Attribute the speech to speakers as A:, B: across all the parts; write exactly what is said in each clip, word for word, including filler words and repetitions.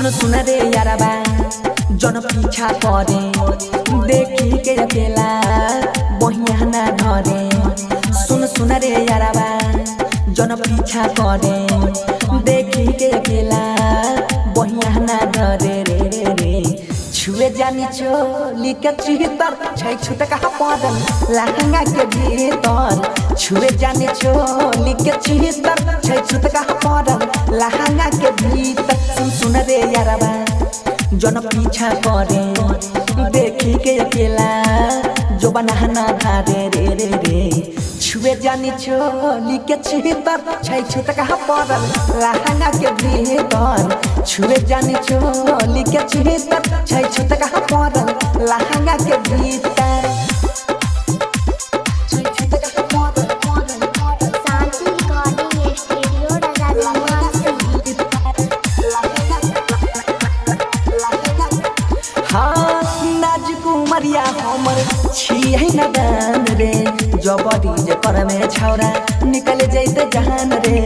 A: सुन सुन रे यारबा जन पीछा करे देखी के अकेला बहिया ना धरे। सुन सुन रे यारबा जन पीछा करे देखी के अकेला बहिया ना धरे रे रे रे। छुए जानी चोली के चितर छै छुट कहा पड़ल लहंगा के भीतर। छुए जानी चोली के चितर छै छुट कहा पड़ल लहंगा के भीतर। सुन सुन रे यारबा जन पीछा करे देखी के अकेला जो बनाना धारे रे रे रे। छुए जानी चोली के चितर छै छुट कहा पड़ल लहंगा के भीतर। छुए जानी चोली के चितर छै छुट कहा पड़ल लहंगा के भीतर। मरिया हमर छियै न दान रे जबरी जे कर में छौरा निकल जैते जहान रे।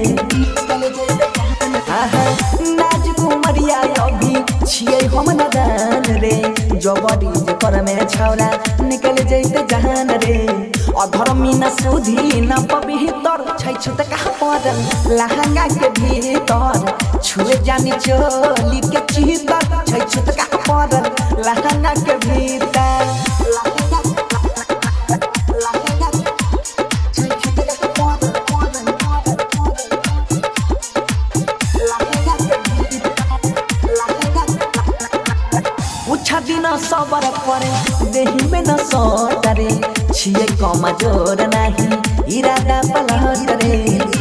A: आहा नाजुक मरिया अभी छियै हम न दान रे जबरी जे कर में छौरा निकल जैते जहान रे। अधर्मी न सुधी न पवित्र छै छुट कहा पड़ल लहंगा के भीतर। छुए जानी चोली के चितर छै छुट कहा पड़ल लहंगा के भीतर। पूछा दिन सबर करे देही में न सटरे छिए कमजोर नहीं इरादा पलट रे।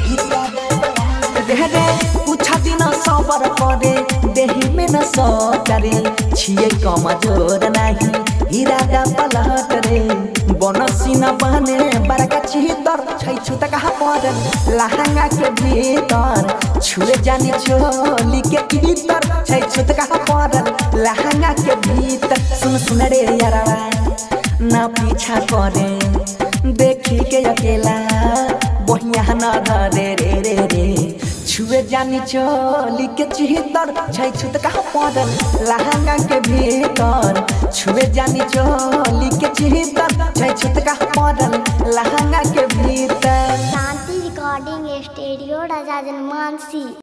A: रे पूछा दिन सबर करे देही में न सटरे छिए कमजोर नहीं इरादा पलट रे। बनसी न बने बड़का चितर छै छुट कहा पड़ल लहंगा के भीतर। छुए जानी चोली के भीतर छै छुट कहा पड़ल लहंगा के भीतर। सुन सुन रे यारबा ना पीछा करे देखी के अकेला बहिया न धरे रे रे रे। छुए जानी चोली के चितर छै छुट कहा पड़ल लहंगा के भीतर। छुए जानी चोली के चितर छै छुट कहा पड़ल लहंगा के भीतर।
B: Shanti recording studio Raja जनमानसी।